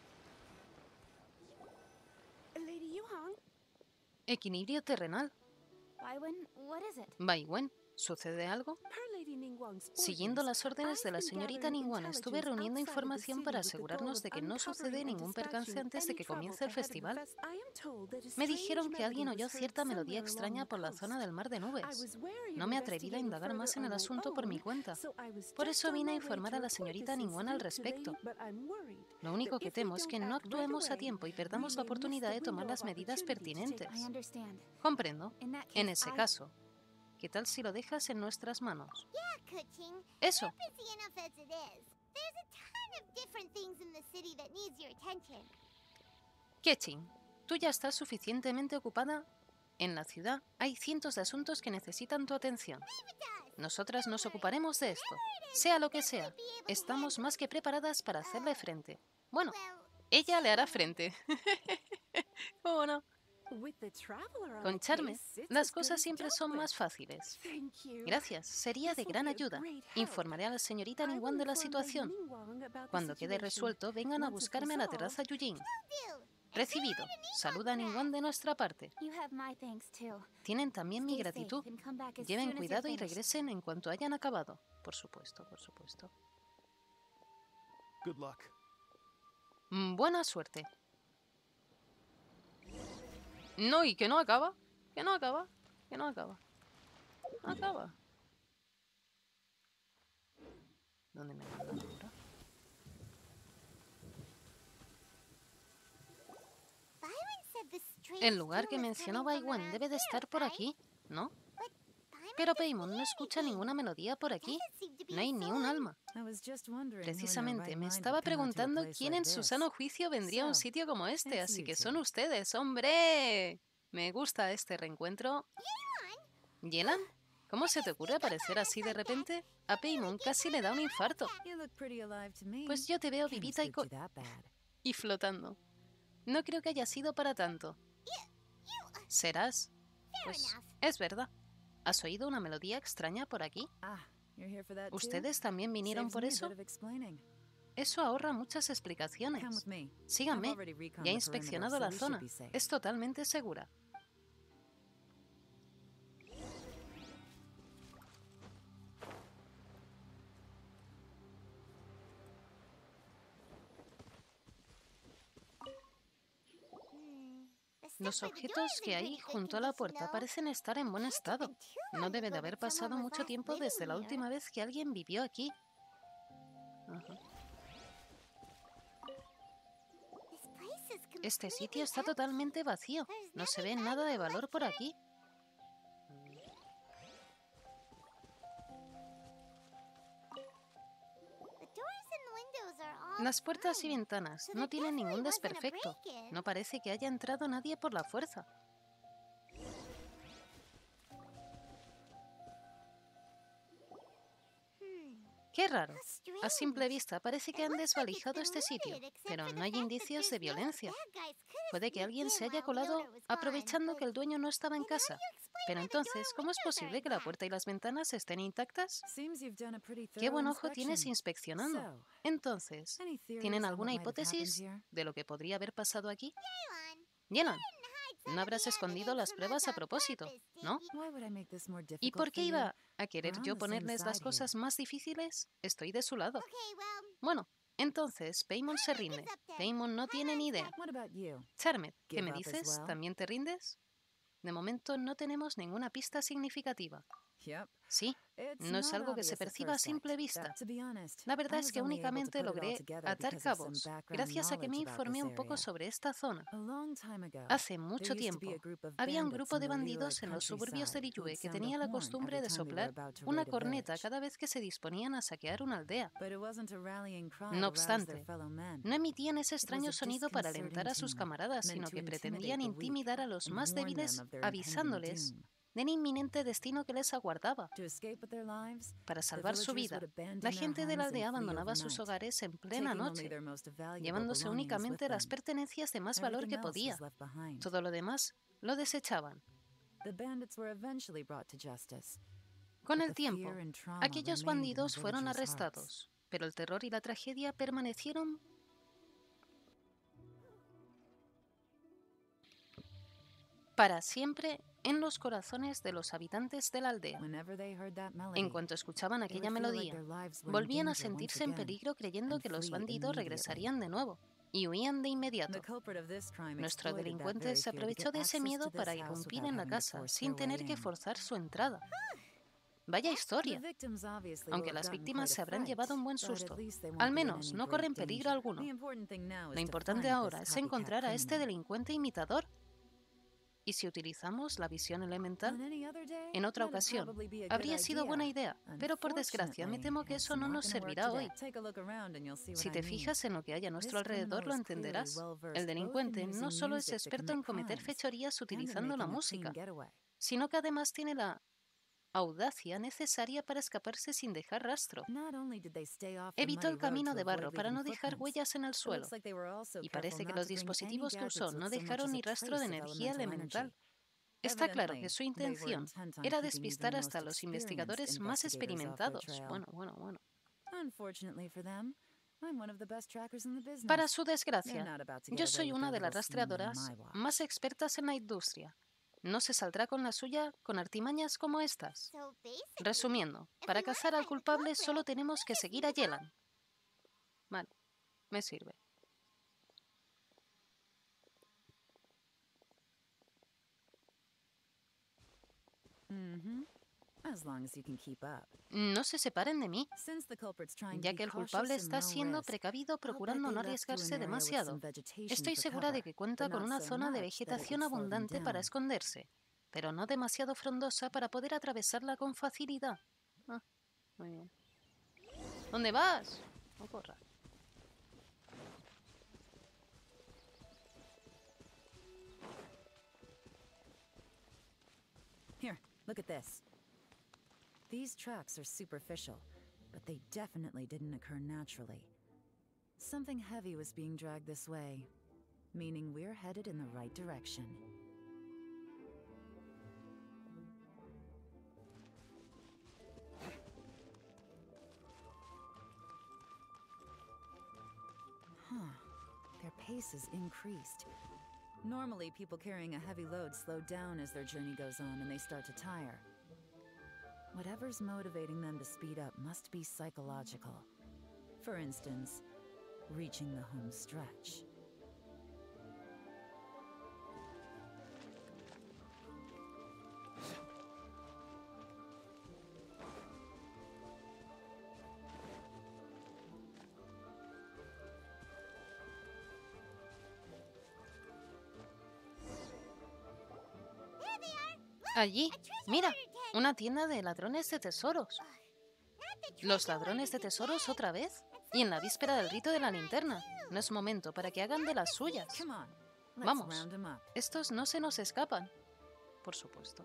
Lady Yuhang. Equilibrio terrenal. Baiwen, what is it? Baiwen, ¿sucede algo? Siguiendo las órdenes de la señorita Ningguang, estuve reuniendo información para asegurarnos de que no sucede ningún percance antes de que comience el festival. Me dijeron que alguien oyó cierta melodía extraña por la zona del mar de nubes. No me atreví a indagar más en el asunto por mi cuenta. Por eso vine a informar a la señorita Ningguang al respecto. Lo único que temo es que no actuemos a tiempo y perdamos la oportunidad de tomar las medidas pertinentes. Comprendo. En ese caso, ¿qué tal si lo dejas en nuestras manos? Eso. Keqing, tú ya estás suficientemente ocupada. En la ciudad hay cientos de asuntos que necesitan tu atención. Nosotras nos ocuparemos de esto. Sea lo que sea, estamos más que preparadas para hacerle frente. Bueno, ella le hará frente. ¿Cómo no? Con Charme, las cosas siempre son más fáciles. Gracias, sería de gran ayuda. Informaré a la señorita Ningguang de la situación. Cuando quede resuelto, vengan a buscarme a la terraza Yujin. Recibido. Saluda a Ningguang de nuestra parte. Tienen también mi gratitud. Lleven cuidado y regresen en cuanto hayan acabado. Por supuesto, por supuesto. Good luck. Buena suerte. No, y que no acaba. Que no acaba. Que no acaba. No acaba. ¿Dónde me mandan ahora? El lugar que mencionó Baiwen debe de estar por aquí, ¿no? Pero Paimon no escucha ninguna melodía por aquí. No hay ni un alma. Precisamente, me estaba preguntando quién en su sano juicio vendría a un sitio como este, así que son ustedes, ¡hombre! Me gusta este reencuentro. ¿Yelan? ¿Cómo se te ocurre aparecer así de repente? A Paimon casi le da un infarto. Pues yo te veo vivita y, co y flotando. No creo que haya sido para tanto. ¿Serás? Pues es verdad. ¿Has oído una melodía extraña por aquí? ¿Ustedes también vinieron por eso? Eso ahorra muchas explicaciones. Síganme. Ya he inspeccionado la zona. Es totalmente segura. Los objetos que hay junto a la puerta parecen estar en buen estado. No debe de haber pasado mucho tiempo desde la última vez que alguien vivió aquí. Ajá. Este sitio está totalmente vacío. No se ve nada de valor por aquí. Las puertas y ventanas no tienen ningún desperfecto. No parece que haya entrado nadie por la fuerza. Qué raro. A simple vista parece que han desvalijado este sitio, pero no hay indicios de violencia. Puede que alguien se haya colado aprovechando que el dueño no estaba en casa. Pero entonces, ¿cómo es posible que la puerta y las ventanas estén intactas? Qué buen ojo tienes inspeccionando. Entonces, ¿tienen alguna hipótesis de lo que podría haber pasado aquí? Yelan, no habrás escondido las pruebas a propósito, ¿no? ¿Y por qué iba a querer yo ponerles las cosas más difíciles? Estoy de su lado. Bueno, entonces Paimon se rinde. Paimon no tiene ni idea. Charmed, ¿qué me dices? ¿También te rindes? De momento no tenemos ninguna pista significativa. Sí, no es algo que se perciba a simple vista. La verdad es que únicamente logré atar cabos gracias a que me informé un poco sobre esta zona. Hace mucho tiempo, había un grupo de bandidos en los suburbios de Liyue que tenía la costumbre de soplar una corneta cada vez que se disponían a saquear una aldea. No obstante, no emitían ese extraño sonido para alentar a sus camaradas, sino que pretendían intimidar a los más débiles, avisándoles del inminente destino que les aguardaba. Para salvar su vida, la gente de la aldea abandonaba sus hogares en plena noche, llevándose únicamente las pertenencias de más valor que podía. Todo lo demás lo desechaban. Con el tiempo, aquellos bandidos fueron arrestados, pero el terror y la tragedia permanecieron para siempre en los corazones de los habitantes de la aldea. En cuanto escuchaban aquella melodía, volvían a sentirse en peligro creyendo que los bandidos regresarían de nuevo, y huían de inmediato. Nuestro delincuente se aprovechó de ese miedo para irrumpir en la casa sin tener que forzar su entrada. Vaya historia. Aunque las víctimas se habrán llevado un buen susto, al menos no corren peligro alguno. Lo importante ahora es encontrar a este delincuente imitador. ¿Y si utilizamos la visión elemental? En otra ocasión, habría sido buena idea, pero por desgracia me temo que eso no nos servirá hoy. Si te fijas en lo que hay a nuestro alrededor, lo entenderás. El delincuente no solo es experto en cometer fechorías utilizando la música, sino que además tiene la audacia necesaria para escaparse sin dejar rastro. Evitó el camino de barro para no dejar huellas en el suelo, y parece que los dispositivos que usó no dejaron ni rastro de energía elemental. Está claro que su intención era despistar hasta a los investigadores más experimentados. Bueno, bueno, bueno. Para su desgracia, yo soy una de las rastreadoras más expertas en la industria. No se saldrá con la suya con artimañas como estas. Resumiendo, para cazar al culpable solo tenemos que seguir a Yelan. Vale, me sirve. No se separen de mí, ya que el culpable está siendo precavido procurando no arriesgarse demasiado. Estoy segura de que cuenta con una zona de vegetación abundante para esconderse, pero no demasiado frondosa para poder atravesarla con facilidad. Ah, muy bien. ¿Dónde vas? No corras. Here, look at this. These tracks are superficial, but they definitely didn't occur naturally. Something heavy was being dragged this way, meaning we're headed in the right direction. Huh. Their pace has increased. Normally, people carrying a heavy load slow down as their journey goes on and they start to tire. Whatever's motivating them to speed up must be psychological. For instance, reaching the home stretch. Allí, mira, una tienda de ladrones de tesoros. ¿Los ladrones de tesoros otra vez? Y en la víspera del rito de la linterna. No es momento para que hagan de las suyas. Vamos, estos no se nos escapan. Por supuesto.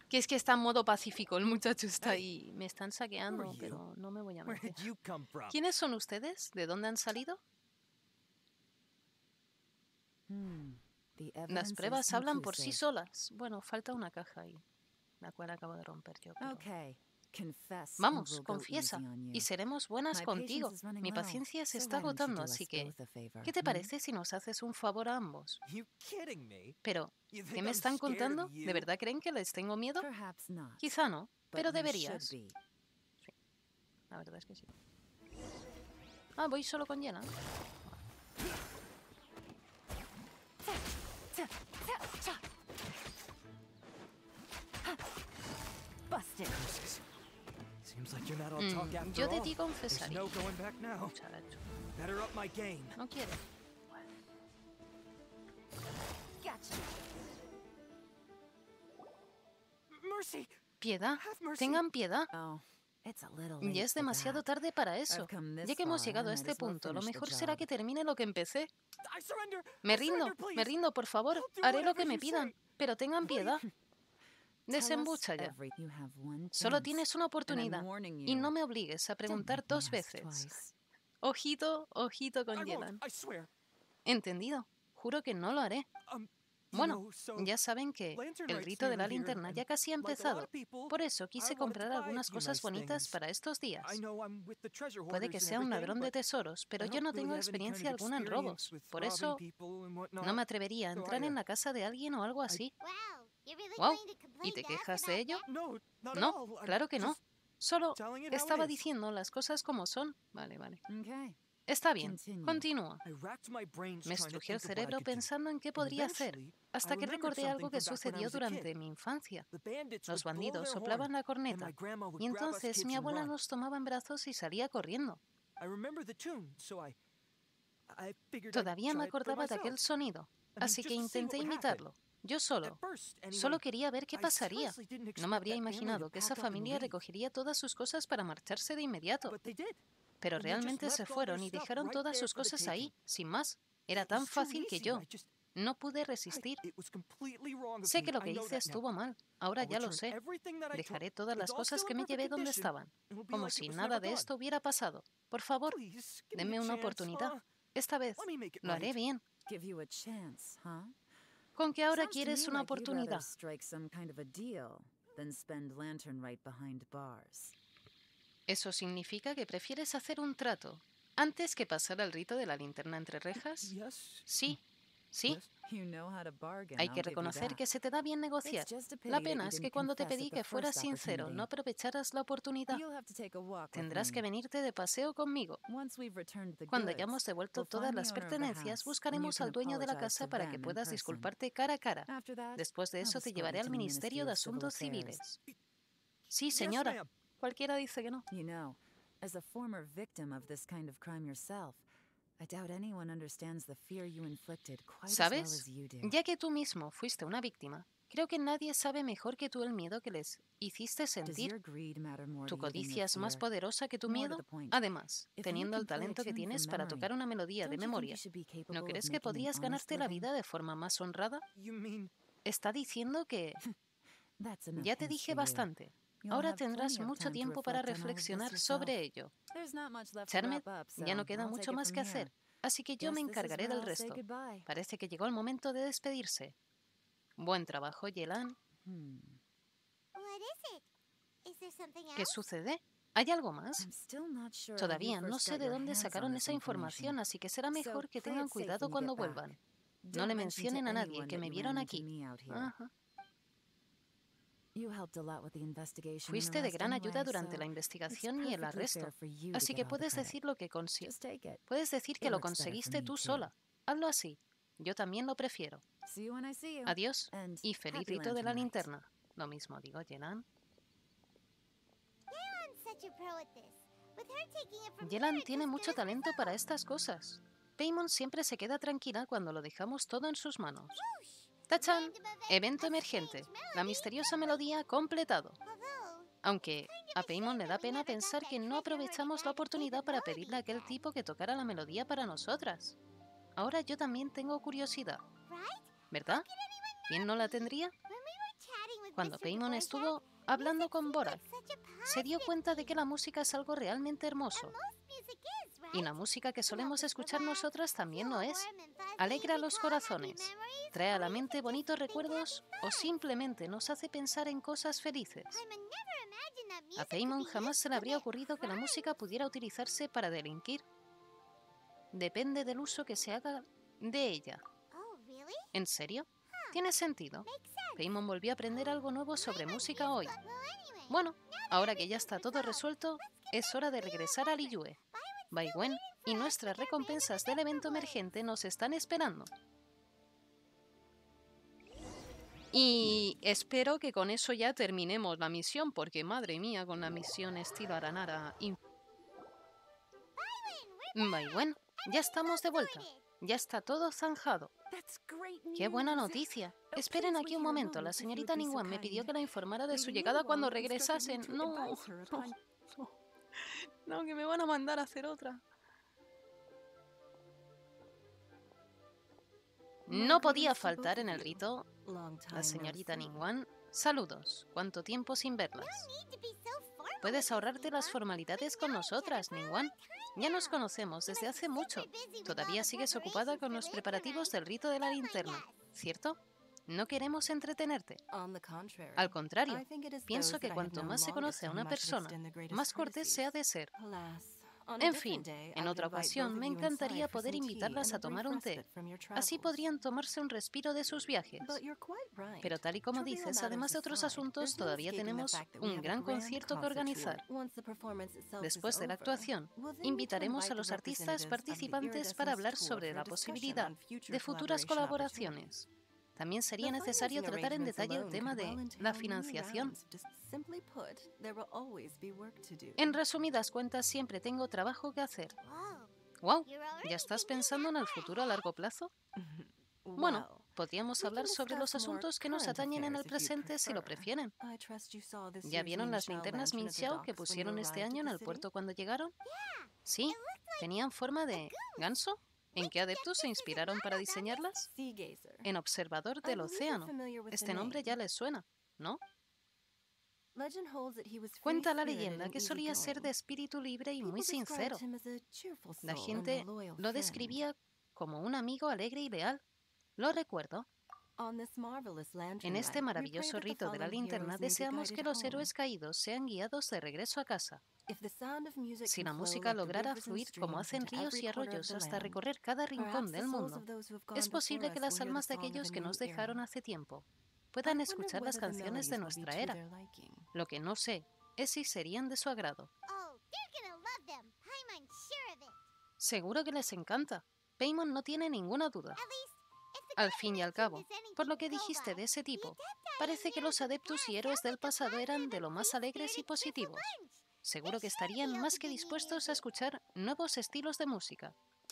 Que es que está en modo pacífico, el muchacho está ahí. Me están saqueando, pero no me voy a meter. ¿Quiénes son ustedes? ¿De dónde han salido? Hmm. The Las evidence pruebas is hablan por sí conclusive. solas. Bueno, falta una caja ahí, la cual acabo de romper yo. pero- Okay. Confess and Vamos, we'll go confiesa, easy on you. y seremos buenas My contigo. patience is running Mi low, paciencia se so está why don't you agotando, do así us que... both a favor, ¿Qué te hmm? parece si nos haces un favor a ambos? You kidding me? Pero, You ¿qué think me I'm están scared of contando? you? ¿De verdad creen que les tengo miedo? Perhaps not. Quizá no, but pero you deberías. should be. La verdad es que sí. Ah, voy solo con Jenna. Busted. Seems like you're not all talk Mm, after yo de all. ti There's confesaría. no going back now. Muchacho, Better up my game. no quiere. Gotcha. Mercy! Piedad, Have mercy. tengan piedad. Oh, it's a little late Ya es for demasiado that. tarde para eso. I've come Ya this que hemos far, llegado a I might este as well punto, lo finish the mejor será job. que termine lo que empecé. I surrender. Me I'll rindo, surrender, me please. rindo, por favor. I'll do Haré lo whatever que me you pidan, say. pero tengan piedad. Tell us Desembucha ya. every- You have one Solo chance, tienes una and I'm oportunidad. warning Y you. no me obligues a Don't preguntar make me dos ask veces. twice. Ojito, ojito con I won't, Yelan. I swear. Entendido. Juro que no lo haré. Um, you Bueno, know, so, ya saben que Lantern el Rites rito de la fever here, linterna and ya casi ha like a lot empezado. of people, Por eso I quise wanted to comprar buy a algunas few cosas nice bonitas things. para estos días. I know I'm with the treasure Puede hoarders que and sea un everything, ladrón de but tesoros, pero I yo don't no really tengo have any kind experiencia of alguna en experience robos. with Por robbing eso people and whatnot. no me atrevería a So entrar I, en uh, la casa de alguien o algo así. Wow, you're really Wow, going to ¿y complain te to us quejas about de ello? that? No, not at No, all. I'm claro que no. just Solo telling it how it estaba is. diciendo las cosas como son. Vale, vale. Okay. Está bien. Continue. Continúa. I racked my brains Me trying to estrujé el think of what I cerebro could do. pensando en qué And podría hacer, eventually, hasta I que remembered recordé algo something que from back when I sucedió was a durante kid. mi infancia. The bandits Los would blow bandidos their soplaban horn, la and corneta, my grandma would y grab us entonces kids mi and abuela run. nos tomaba en brazos y salía corriendo. I remember the tune, so I I figured I'd Todavía me try it for acordaba de aquel myself. sonido, I mean, así just que to see what intenté would happen. imitarlo. Yo solo. At first, anyway, Solo quería ver qué I pasaría. seriously didn't No expect me habría that family to imaginado que esa pack up and familia leave. recogería todas sus cosas para marcharse de inmediato. But they did. Pero and they just realmente se left all fueron their y stuff dejaron right todas there sus for the cosas taking. ahí, sin más. Era It tan was too fácil que easy. yo I just no pude I, resistir. it was completely wrong of Sé me. que lo I que know hice that now. estuvo mal. Ahora I'll ya lo return sé. everything that I took. Dejaré todas It's las all cosas still que in me perfect llevé donde condition. estaban, It'll be como like it si was nada never de gone. esto hubiera pasado. Por favor, Please, give me denme a una chance, oportunidad. huh? Esta vez Let me make it lo haré right. bien. Give you a chance, huh? Con que ahora Sounds to quieres me una like you'd rather oportunidad. strike some kind of a deal than spend lantern right behind bars. ¿Eso significa que prefieres hacer un trato antes que pasar al rito de la linterna entre rejas? Yes. Sí, sí. Yes. You know how to bargain, Hay I'll que give you reconocer that. que se te da bien negociar. It's just a pity La that pena you es que didn't cuando te confess pedí at the que fueras first sincero, opportunity. no aprovecharas la oportunidad. You'll have to take a walk with Tendrás me. que venirte de paseo conmigo. Once we've returned the Cuando goods, hayamos devuelto we'll todas find the las owner of the pertenencias, house, and you buscaremos can al dueño de la apologize casa to para them que in puedas person. disculparte cara a cara. After that, Después de I'll eso te escort llevaré you al to the Ministerio de Ministry of Civil Asuntos Affairs. Civiles. Sí, Yes, señora. ma'am. Cualquiera dice que no. You know, as a former victim of this kind of crime yourself, I doubt anyone understands the fear you inflicted quite as well ¿Sabes? as you do. Ya que tú mismo fuiste una víctima, creo que nadie sabe mejor que tú el miedo que les hiciste Does sentir. your greed matter more ¿Tu to you than your codicia es más fear? poderosa que tu More to miedo? the point, Además, if you teniendo can el play a talento que tune from tienes para memory, tocar una melodía de don't you think you memoria, should be capable ¿no of crees que making an podrías honest ganarte la living? vida de forma más honrada? You mean Está diciendo que That's enough ya te hints dije for you. bastante. You'll Ahora have tendrás plenty of mucho time to tiempo para reflect on all of this reflexionar yourself. sobre ello. There's not much left to Charmed, wrap up, so ya no queda I'll mucho take it más from que here. hacer, así que yo Guess me this is encargaré where del I'll say resto. goodbye. Parece que llegó el momento de despedirse. Buen trabajo, Yelan. Hmm. What is it? Is there something ¿Qué else? sucede? ¿Hay algo más? I'm still not sure how you Todavía no first sé got de your dónde hands on sacaron this esa información, information. así que será So mejor que play tengan it safe cuidado when you cuando get back. vuelvan. No Don't le mention to mencionen a nadie anyone que that me you vieron ran into aquí. me out here. Ajá. You helped a lot with the investigation and Fuiste de arrest gran ayuda anyway, durante so la it's investigación y el perfectly arresto. fair for you to Así get que all the puedes credit. decir lo que consi- Just take it. puedes decir que It lo works better for conseguiste me tú too. sola. Hazlo así. Yo también lo prefiero. See you when I see you. Adiós And y feliz happy rito de la Lantern Night. linterna. Lo mismo digo, Yelan. Yelan's such a pro at this. With her taking it from Yelan here, tiene just mucho good as talento para results. estas cosas. Paimon siempre se queda tranquila cuando lo dejamos todo en sus manos. Whoosh! ¡Tachán! Random event, Evento a emergente. strange La melody. misteriosa melodía completado. Although, Aunque a Paimon le da pena pensar que no aprovechamos la oportunidad para pedirle a aquel tipo que tocara la melodía para nosotras. Ahora yo también tengo curiosidad, right? ¿verdad? Could anyone ¿Quién no la tendría? When we were chatting Cuando Paimon estuvo hablando con Borat, se dio cuenta de que la música es algo realmente hermoso. Y la música que solemos escuchar nosotras también lo es. Alegra los corazones, trae a la mente bonitos recuerdos o simplemente nos hace pensar en cosas felices. A Paimon jamás se le habría ocurrido que la música pudiera utilizarse para delinquir. Depende del uso que se haga de ella. ¿En serio? Tiene sentido. Paimon volvió a aprender algo nuevo sobre música hoy. Bueno, ahora que ya está todo resuelto, es hora de regresar a Liyue. Baiwen y nuestras recompensas del evento emergente nos están esperando. Y espero que con eso ya terminemos la misión, porque madre mía, con la misión estilo Aranara... Baiwen, ya estamos de vuelta. Ya está todo zanjado. ¡Qué buena noticia! Esperen aquí un momento, la señorita Ningguang me pidió que la informara de su llegada cuando regresasen. No, no, no, no, que me van a mandar a hacer otra. No podía faltar en el rito la señorita Ningguang. Saludos, cuánto tiempo sin verlas. Puedes ahorrarte las formalidades con nosotras, Ningguang. Ya nos conocemos desde hace mucho. Todavía sigues ocupada con los preparativos del rito de la linterna, ¿cierto? No queremos entretenerte. Al contrario, pienso que cuanto más se conoce a una persona, más cortés se ha de ser. En fin, en otra ocasión me encantaría poder invitarlas a tomar un té. Así podrían tomarse un respiro de sus viajes. Pero tal y como dices, además de otros asuntos, todavía tenemos un gran concierto que organizar. Después de la actuación, invitaremos a los artistas participantes para hablar sobre la posibilidad de futuras colaboraciones. También sería necesario tratar en detalle el tema de la financiación. En resumidas cuentas, siempre tengo trabajo que hacer. ¡Wow! ¿Ya estás pensando en el futuro a largo plazo? Bueno, podríamos hablar sobre los asuntos que nos atañen en el presente si lo prefieren. ¿Ya vieron las linternas Minxiao que pusieron este año en el puerto cuando llegaron? Sí, tenían forma de ganso. ¿En qué adeptos se inspiraron para diseñarlas? En Observador del Océano. Este nombre ya les suena, ¿no? Cuenta la leyenda que solía ser de espíritu libre y muy sincero. La gente lo describía como un amigo alegre y leal. Lo recuerdo. En este maravilloso rito de la linterna deseamos que los héroes caídos sean guiados de regreso a casa. Si la música lograra fluir como hacen ríos y arroyos hasta recorrer cada rincón del mundo, es posible que las almas de aquellos que nos dejaron hace tiempo puedan escuchar las canciones de nuestra era. Lo que no sé es si serían de su agrado. Seguro que les encanta. Paimon no tiene ninguna duda. Al fin y al cabo, por lo que dijiste de ese tipo, parece que los adeptos y héroes del pasado eran de lo más alegres y positivos. Seguro que estarían más que dispuestos a escuchar nuevos estilos de música.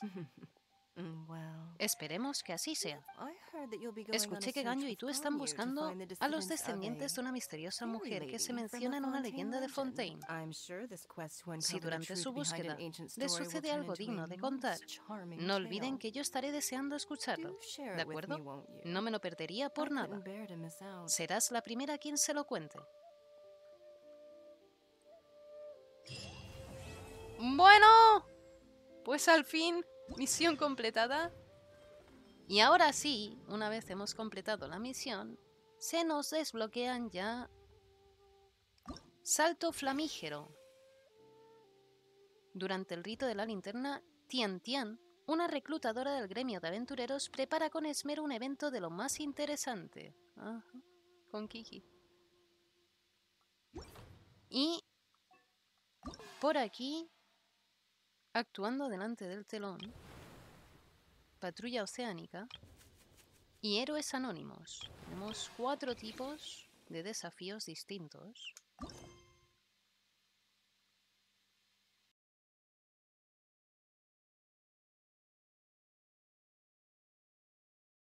Esperemos que así sea. Escuché que Ganyu y tú están buscando a los descendientes de una misteriosa mujer que se menciona en una leyenda de Fontaine. Si durante su búsqueda les sucede algo digno de contar, no olviden que yo estaré deseando escucharlo, ¿de acuerdo? No me lo perdería por nada. Serás la primera a quien se lo cuente. Bueno, pues al fin, misión completada. Y ahora sí, una vez hemos completado la misión, se nos desbloquean ya Salto Flamígero. Durante el rito de la linterna, Tian Tian, una reclutadora del gremio de aventureros, prepara con esmero un evento de lo más interesante. Ajá, con Kiki. Y por aquí, actuando delante del telón, Patrulla Oceánica y Héroes Anónimos. Tenemos cuatro tipos de desafíos distintos.